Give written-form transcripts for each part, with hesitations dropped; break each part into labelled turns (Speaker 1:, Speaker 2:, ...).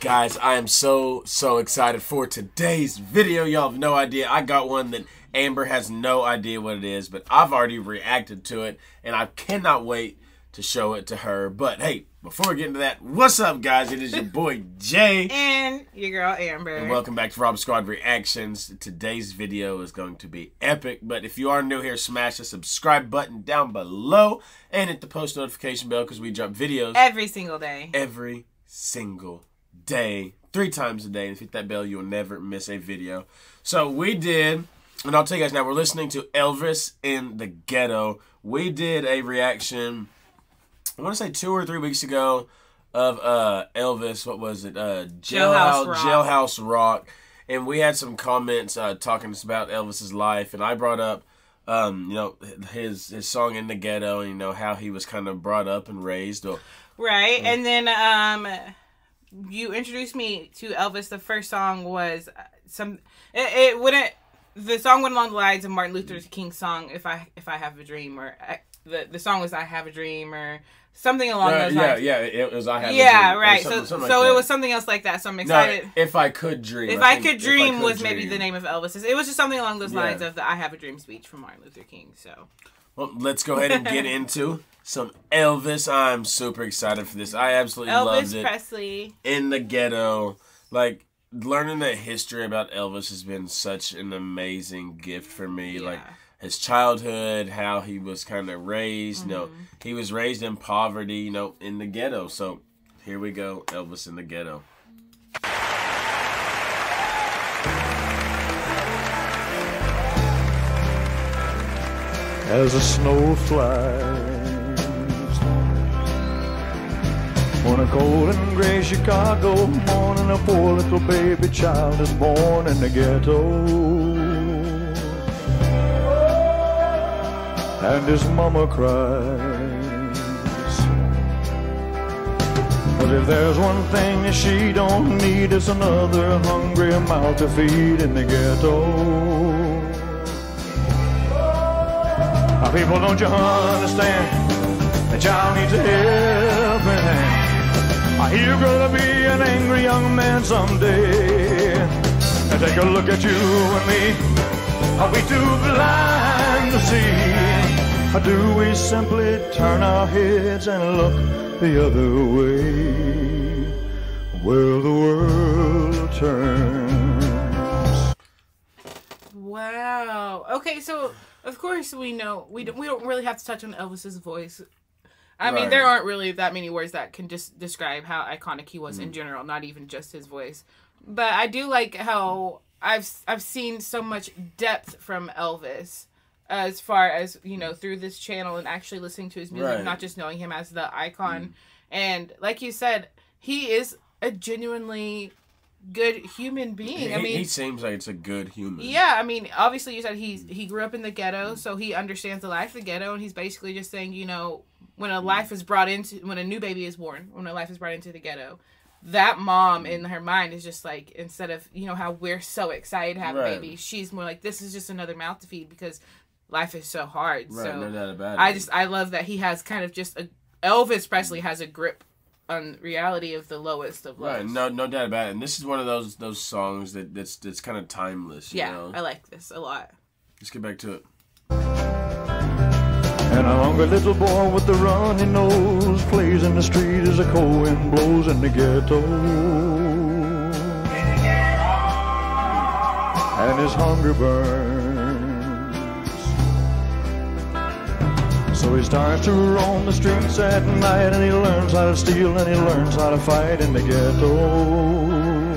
Speaker 1: Guys, I am so excited for today's video. Y'all have no idea. I got one that Amber has no idea what it is, but I've already reacted to it, and I cannot wait to show it to her. But hey, before we get into that, what's up, guys? It is your boy Jay
Speaker 2: and your girl Amber,
Speaker 1: and welcome back to Rob Squad Reactions. Today's video is going to be epic, but if you are new here, smash the subscribe button down below and hit the post notification bell because we drop videos
Speaker 2: every single day.
Speaker 1: Every single day, 3 times a day. And if you hit that bell, you'll never miss a video. So we did, and I'll tell you guys now, we're listening to Elvis in the Ghetto. We did a reaction, I want to say 2 or 3 weeks ago, of Elvis. What was it? Jailhouse Rock. And we had some comments talking about Elvis's life, and I brought up you know, his song In the Ghetto, and you know how he was kind of brought up and raised.
Speaker 2: Right, and then you introduced me to Elvis. The first song was the song went along the lines of Martin Luther King's song "If I Have a Dream," or the song was "I Have a Dream" or something along those lines. Yeah,
Speaker 1: it was "I Have a Dream."
Speaker 2: Yeah, right.
Speaker 1: Something
Speaker 2: so it was something else like that. So I'm excited.
Speaker 1: No, If I Could Dream.
Speaker 2: If I Could Dream was maybe the name of Elvis. It was just something along those lines of the "I Have a Dream" speech from Martin Luther King. So.
Speaker 1: Well, let's go ahead and get into some Elvis. I'm super excited for this. I absolutely loved it.
Speaker 2: Elvis Presley.
Speaker 1: In the Ghetto. Like, learning the history about Elvis has been such an amazing gift for me.
Speaker 2: Yeah.
Speaker 1: Like, his childhood, how he was kind of raised. You know, he was raised in poverty, you know, in the ghetto. So, here we go. Elvis in the Ghetto.
Speaker 3: As the snow flies on a cold and gray Chicago morning, a poor little baby child is born in the ghetto, and his mama cries. But if there's one thing that she don't need, it's another hungry mouth to feed in the ghetto. People, don't you understand? The child needs a helping hand. You're gonna be an angry young man someday. And take a look at you and me. Are we too blind to see? Or do we simply turn our heads and look the other way? Where the world turns.
Speaker 2: Wow. Okay, so of course we know we don't really have to touch on Elvis's voice. I mean, there aren't really that many words that can just describe how iconic he was in general, not even just his voice. But I do like how I've seen so much depth from Elvis as far as, you know, through this channel and actually listening to his music, not just knowing him as the icon. And like you said, he is a genuinely good human being. I mean,
Speaker 1: he seems like it's a good human.
Speaker 2: Yeah, I mean, obviously you said he grew up in the ghetto, so he understands the life of the ghetto, and he's basically just saying, you know, when a new baby is born, when a life is brought into the ghetto, that mom in her mind is just like, instead of, you know, how we're so excited to have a baby, she's more like, this is just another mouth to feed because life is so hard.
Speaker 1: Right,
Speaker 2: so
Speaker 1: no doubt about it.
Speaker 2: I love that he has kind of just Elvis Presley has a grip on reality of the lowest of lows.
Speaker 1: Right, no doubt about it. And this is one of those songs that's kind of timeless. You know?
Speaker 2: I like this a lot.
Speaker 1: Let's get back to it.
Speaker 3: And a hungry little boy with the runny nose plays in the street as a cold wind blows in the ghetto. And his hunger burns. So he starts to roam the streets at night, and he learns how to steal, and he learns how to fight in the ghetto.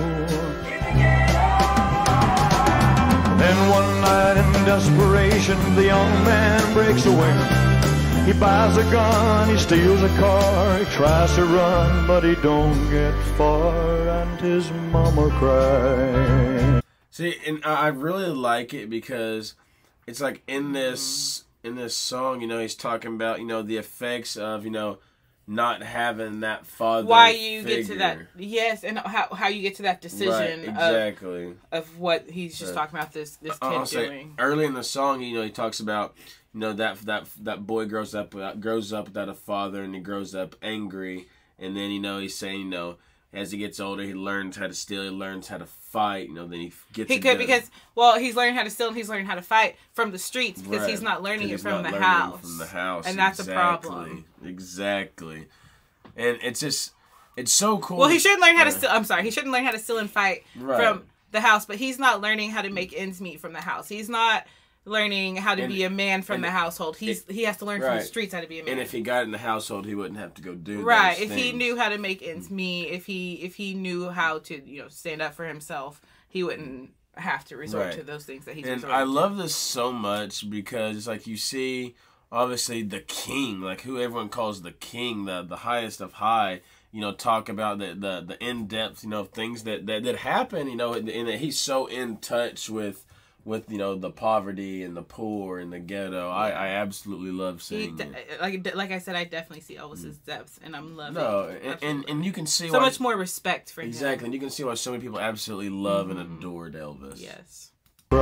Speaker 3: Then one night in desperation, the young man breaks away. He buys a gun, he steals a car, he tries to run, but he don't get far, and his mama cries.
Speaker 1: See, and I really like it because it's like in this song, you know, he's talking about, you know, the effects of, you know, not having that father
Speaker 2: why you
Speaker 1: figure.
Speaker 2: get to that, yes, and how you get to that decision
Speaker 1: exactly
Speaker 2: of what he's just talking about this kid doing.
Speaker 1: Early in the song, you know, he talks about, you know, that boy grows up without a father, and he grows up angry, and then, you know, he's saying, you know, as he gets older, he learns how to steal. He learns how to fight. You know, then he gets.
Speaker 2: He could because he's learning how to steal and he's learning how to fight from the streets because he's not learning it from the house.
Speaker 1: From the house,
Speaker 2: and that's a problem.
Speaker 1: Exactly, and it's just so cool.
Speaker 2: Well, he shouldn't learn how to steal. I'm sorry, he shouldn't learn how to steal and fight from the house, but he's not learning how to make ends meet from the house. He's not learning how to be a man from the household. He has to learn from the streets how to be a man.
Speaker 1: And if he got in the household, he wouldn't have to go do
Speaker 2: those
Speaker 1: things.
Speaker 2: He knew how to make ends meet, if he knew how to stand up for himself, he wouldn't have to resort to those things that he's resorting to.
Speaker 1: I love this so much because it's like you see obviously the king, like who everyone calls the king, the highest of high, talk about the in-depth, things that happen, and that he's so in touch with the poverty and the poor and the ghetto. I absolutely love seeing it.
Speaker 2: Like I said, I definitely see Elvis's depth, and I'm loving
Speaker 1: it. And you can see
Speaker 2: so much more respect for him.
Speaker 1: Exactly, and you can see why so many people absolutely love and adored Elvis.
Speaker 2: Yes.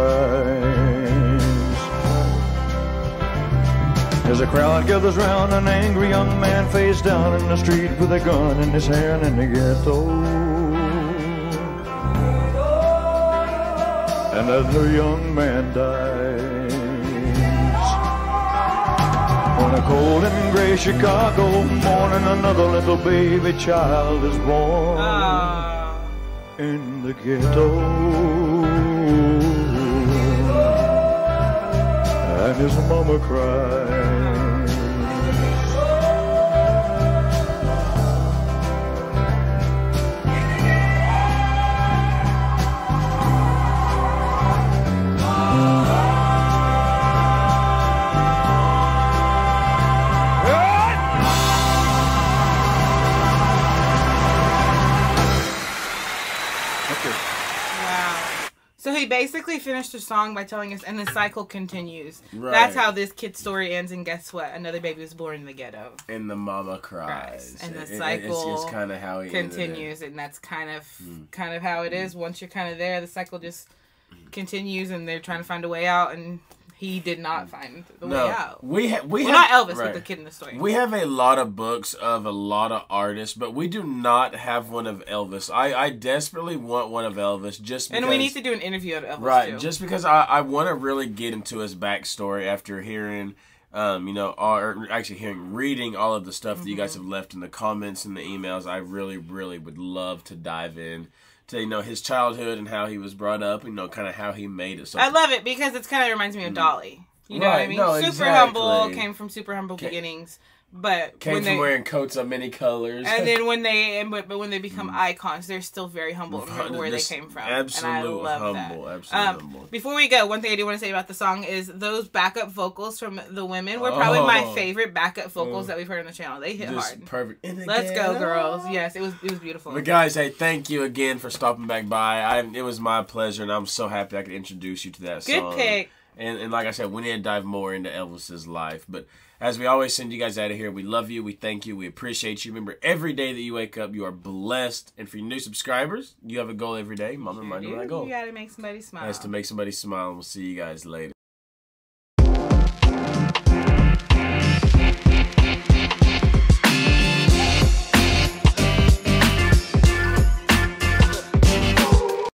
Speaker 3: As a crowd gathers round an angry young man face down in the street with a gun in his hand in the ghetto. And as the young man dies, on a cold and gray Chicago morning, another little baby child is born in the ghetto. And his mama cries.
Speaker 2: So he basically finished the song by telling us, and the cycle continues.
Speaker 1: Right.
Speaker 2: That's how this kid's story ends, and guess what? Another baby was born in the ghetto.
Speaker 1: And the mama cries.
Speaker 2: And the cycle
Speaker 1: it's kind of how he
Speaker 2: continues, and that's kind of how it is. Once you're kind of there, the cycle just continues, and they're trying to find a way out, and he did not find the way out.
Speaker 1: We have
Speaker 2: not Elvis, but the kid in the story.
Speaker 1: We have a lot of books of a lot of artists, but we do not have one of Elvis. I desperately want one of Elvis just because...
Speaker 2: And we need to do an interview of Elvis, too.
Speaker 1: Just because I want to really get into his backstory after hearing, reading all of the stuff that you guys have left in the comments and the emails. I really, really would love to dive in to his childhood and how he was brought up, kind of how he made it. So
Speaker 2: I love it because it kind of reminds me of Dolly. You know what I mean?
Speaker 1: No,
Speaker 2: super humble, came from super humble beginnings, but
Speaker 1: came from wearing coats of many colors.
Speaker 2: And then when they become icons, they're still very humble and remember where they came from.
Speaker 1: Absolutely humble. Absolutely humble.
Speaker 2: Before we go, one thing I do want to say about the song is those backup vocals from the women were probably my favorite backup vocals that we've heard on the channel. They hit hard.
Speaker 1: Perfect.
Speaker 2: Let's go, girls. Yes, it was beautiful.
Speaker 1: But guys, hey, thank you again for stopping back by. It was my pleasure, and I'm so happy I could introduce you to that song.
Speaker 2: Good pick.
Speaker 1: And like I said, we need to dive more into Elvis's life. But as we always send you guys out of here, we love you, we thank you, we appreciate you. Remember, every day that you wake up, you are blessed. And for your new subscribers, you have a goal every day. Mama, remind you of that goal.
Speaker 2: You got to make somebody smile.
Speaker 1: That's to make somebody smile, and we'll see you guys later.